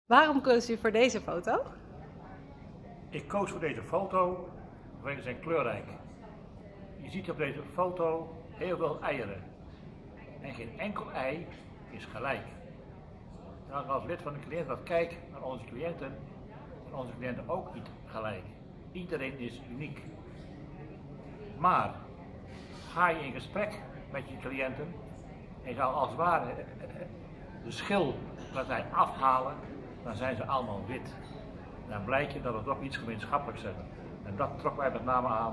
Waarom koos u voor deze foto? Ik koos voor deze foto vanwege zijn kleurrijk. Je ziet op deze foto heel veel eieren. En geen enkel ei is gelijk. En als lid van de cliënt wat kijkt naar onze cliënten, zijn onze cliënten ook niet gelijk. Iedereen is uniek. Maar ga je in gesprek met je cliënten en je zal als het ware de schilpartij afhalen, dan zijn ze allemaal wit. Dan blijkt je dat we toch iets gemeenschappelijks hebben. En dat trok mij met name aan.